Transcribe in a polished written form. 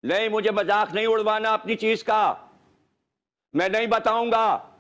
नहीं, मुझे मजाक नहीं उड़वाना अपनी चीज का, मैं नहीं बताऊंगा।